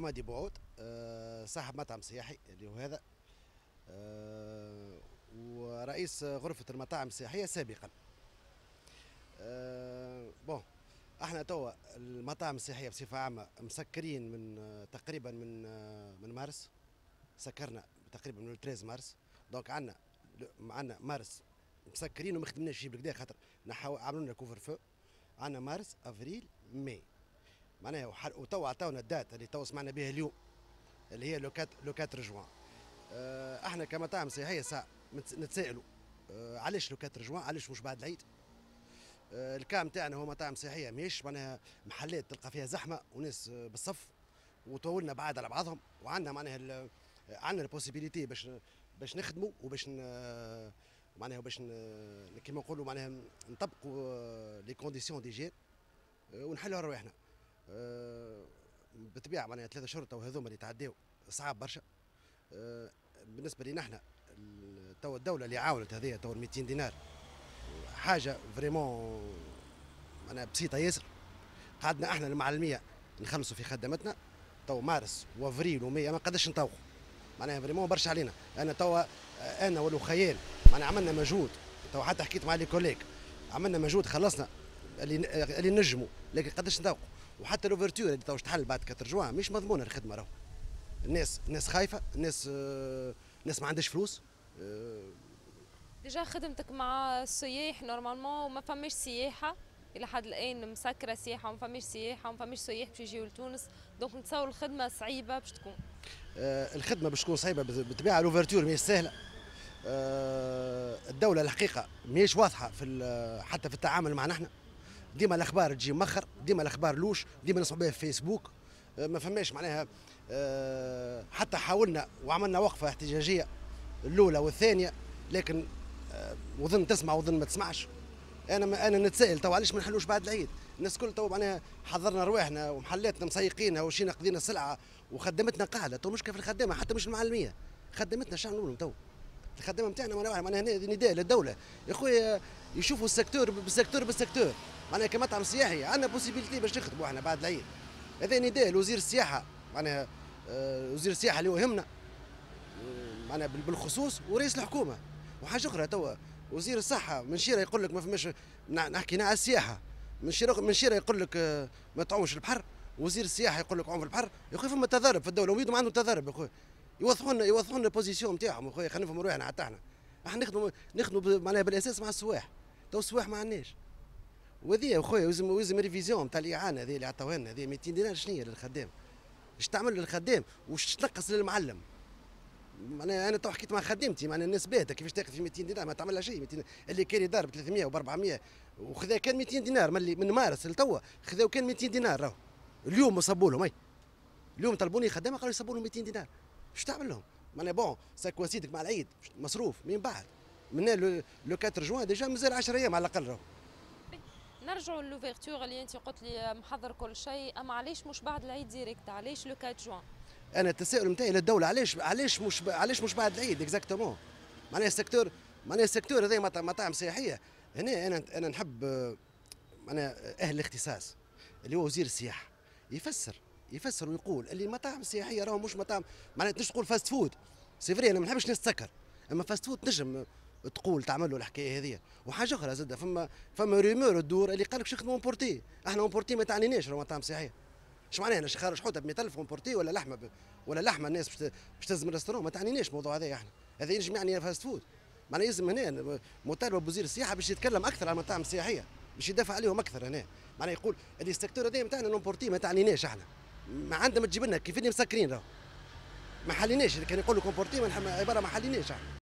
حمادي بوعود، صاحب مطعم سياحي اللي هو هذا، ورئيس غرفة المطاعم السياحية سابقا. بون، احنا توا المطاعم السياحية بصفة عامة مسكرين من تقريبا من مارس. سكرنا تقريبا من 13 مارس. دونك عندنا مارس مسكرين وما خدمناش شيء بالكدا، خاطر عملوا لنا كوفر فو. عندنا مارس افريل ماي معناها، وتوا عطاونا الدات اللي توا سمعنا بها اليوم اللي هي لو 4 جوان. احنا كمطاعم سياحيه ساعه نتسائلوا علاش لو 4 جوان، علاش مش بعد العيد؟ الكام تاعنا هو مطاعم سياحيه، ماهيش معناها محلات تلقى فيها زحمه وناس بالصف وطولنا بعاد على بعضهم، وعندنا معناها عندنا البوسيبيليتي باش نخدموا وباش معناها باش كيما نقولوا معناها نطبقوا لي كونديسيون ديجين ونحلوا رواحنا. بالطبيعه معناها 3 شهور تو هذوما اللي تعداو صعاب برشا. بالنسبه لنا احنا تو الدوله اللي عاونت هذه تو 200 دينار حاجه فريمون معناها بسيطه ياسر. قعدنا احنا المعلميه نخلصوا في خدمتنا تو مارس وافريل ومي ما قدرش نطوقوا، معناها فريمون برشا علينا. انا توا انا والخيال معناها عملنا مجهود، تو حتى حكيت مع لي كوليك عملنا مجهود، خلصنا اللي نجموا، لكن قداش نطوقوا. وحتى لوفرتور اللي تو تحل بعد 4 جوان مش مضمونه الخدمه. راهو الناس خايفه، الناس ما عندهاش فلوس. ديجا خدمتك مع السياح نورمالمون وما فماش سياحه الى حد الان، مسكره سياحه وما فماش سياحه وما فماش سياح باش يجيو لتونس، دونك نتصور الخدمه صعيبه باش تكون. الخدمه باش تكون صعيبه بالطبيعه. لوفرتور ماهيش سهله. الدوله الحقيقه ماهيش واضحه حتى في التعامل معنا احنا. ديما الاخبار تجي مخر، ديما الاخبار لوش، ديما نسمعوا بها في فيسبوك. ما فماش معناها. حتى حاولنا وعملنا وقفه احتجاجيه الاولى والثانيه، لكن وظن تسمع وظن ما تسمعش. انا نتسائل تو علاش ما نحلوش بعد العيد؟ الناس الكل تو معناها حضرنا رواحنا ومحلاتنا مسيقينها وشينا قضينا السلعه وخدمتنا قاعده. تو مشكله في الخدامه، حتى مش المعلميه، خدمتنا شنو نقولوا تو؟ الخدامه نتاعنا معناها نداء للدوله يا خويا يشوفوا السيكتور بالسيكتور. معناها كمطعم سياحي عندنا بوسيبيليتي باش نخدموا احنا بعد العيد. هذا نداء لوزير السياحه، معناها وزير السياحه اللي هو يهمنا معناها بالخصوص، ورئيس الحكومه. وحاجه اخرى توا وزير الصحه من شيره يقول لك ما فماش، نحكي على السياحه، من شيره يقول لك ما تعومش البحر. وزير السياحه يقول لك عوم في البحر. يا خويا فما تضارب في الدوله، ويدهم عندهم تضارب يا خويا. يوضحوا لنا البوزيسيون نتاعهم يا خويا، خلينا نفهموا روحنا. حتى احنا نخدموا معناها بالاساس مع السواح. تو السواح ما عندناش، وهذه يا خويا لازم ريفيزيون نتاع الاعانه هذه اللي عطاوها لنا، هذه 200 دينار شنو هي للخدام؟ ايش تعمل للخدام واش تنقص للمعلم؟ معناها انا تو حكيت مع خدمتي، معناها الناس باهته كيفاش تاخذ في 200 دينار ما تعمل لها شيء. 200 اللي كان يدار ب 300 و 400 وخذا كان 200 دينار من مارس لتوا خذاو كان 200 دينار. راهو اليوم صبوا لهم، اليوم طلبوني خدامه قالوا يصبوا لهم 200 دينار. ايش تعمل لهم؟ معناها بون ساك وسيدك مع العيد مصروف من بعد من لو 4 جوان ديجا مازال 10 ايام على الاقل. راهو نرجعوا للوفيرتور اللي انت قلت لي محضر كل شيء، اما علاش مش بعد العيد ديريكت؟ علاش لو 4 جوان؟ انا التساؤل نتاعي للدوله علاش مش بعد العيد اكزاكتومون. معناها السيكتور هذا مطاعم سياحيه. هنا انا نحب معناها اهل الاختصاص اللي هو وزير السياحه يفسر ويقول اللي المطاعم السياحيه راهو مش مطاعم، معناها تنجم تقول فاست فود. سي فري انا ما نحبش ناس تسكر، اما فاست فود تنجم تقول تعمل له الحكايه هذه. وحاجه اخرى زاده، فما ريمور تدور اللي قال لك نخدموا اونبورتي. احنا اونبورتي ما تعنيناش راهو مطاعم سياحيه. ايش معناها انا خارج حوته ب 100,000 اونبورتي ولا لحمه الناس باش تهز من الريستورون؟ ما تعنيناش الموضوع هذا. احنا هذا ينجم يعني فاست فود. معناها لازم هنا مطالبه بوزير السياحه باش يتكلم اكثر على المطاعم السياحيه، باش يدافع عليهم اكثر. هنا معناها يقول اللي السيكتور هذا نتاعنا الاونبورتي ما تعنيناش احنا. ما عندما تجيب لنا كيف اللي مسكرين راهو ما حليناش. اللي كان يقول لك اونبورتي عباره ما حليناش احنا.